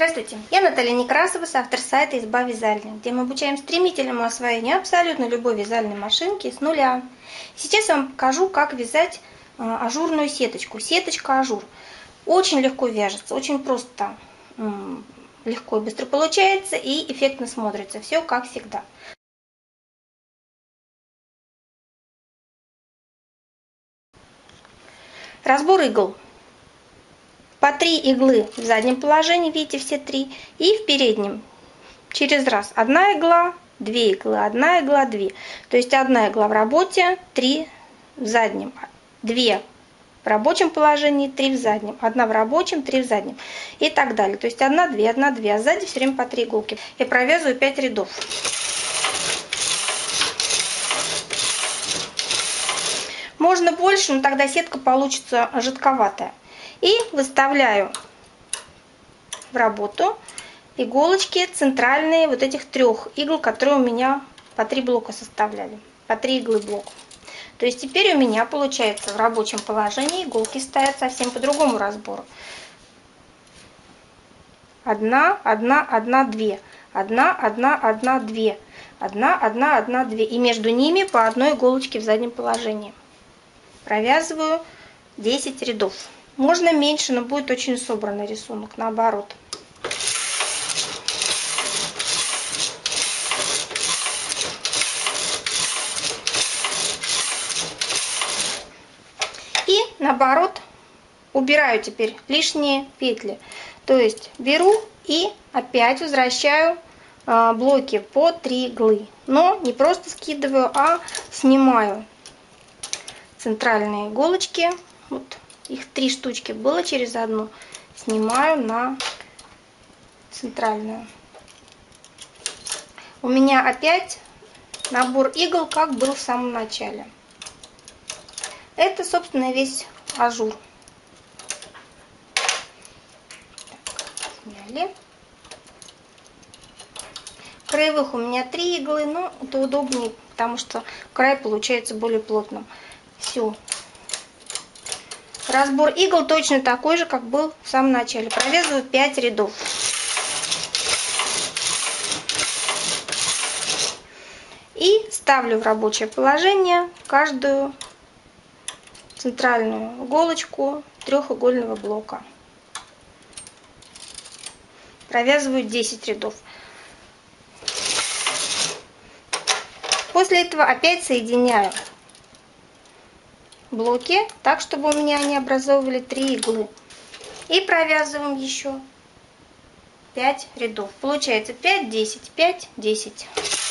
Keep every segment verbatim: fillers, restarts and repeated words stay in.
Здравствуйте, я Наталья Некрасова, автор сайта «Изба вязальня», где мы обучаем стремительному освоению абсолютно любой вязальной машинки с нуля. Сейчас я вам покажу, как вязать ажурную сеточку. Сеточка ажур. Очень легко вяжется, очень просто, легко и быстро получается и эффектно смотрится. Все как всегда. Разбор игл. По три иглы в заднем положении, видите, все три, и в переднем. Через раз одна игла, две иглы, одна игла, две. То есть одна игла в работе, три в заднем, две в рабочем положении, три в заднем, одна в рабочем, три в заднем и так далее. То есть одна, две, одна, две, а сзади все время по три иголки. Я провязываю пять рядов. Можно больше, но тогда сетка получится жидковатая. И выставляю в работу иголочки центральные вот этих трех игл, которые у меня по три блока составляли, по три иглы блок. То есть теперь у меня получается в рабочем положении иголки стоят совсем по другому разбору. Одна, одна, одна, две. Одна, одна, одна, две. Одна, одна, одна, две. И между ними по одной иголочке в заднем положении. Провязываю десять рядов. Можно меньше, но будет очень собранный рисунок, наоборот. И наоборот убираю теперь лишние петли. То есть беру и опять возвращаю блоки по три иглы. Но не просто скидываю, а снимаю центральные иголочки. Вот их три штучки было через одну. Снимаю на центральную. У меня опять набор игл, как был в самом начале. Это, собственно, весь ажур. Сняли. Краевых у меня три иглы, но это удобнее, потому что край получается более плотным. Все. Разбор игл точно такой же, как был в самом начале. Провязываю пять рядов. И ставлю в рабочее положение каждую центральную иголочку трехугольного блока. Провязываю десять рядов. После этого опять соединяю блоки так, чтобы у меня они образовывали три иглы. И провязываем еще пять рядов. Получается пять, десять, пять, десять.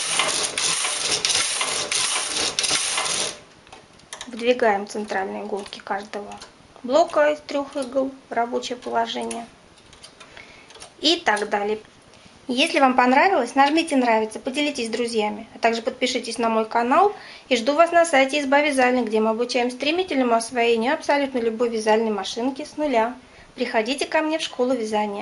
Вдвигаем центральные иголки каждого блока из трех игл в рабочее положение. И так далее. Если вам понравилось, нажмите нравится, поделитесь с друзьями, а также подпишитесь на мой канал и жду вас на сайте «Изба вязальня», где мы обучаем стремительному освоению абсолютно любой вязальной машинки с нуля. Приходите ко мне в школу вязания.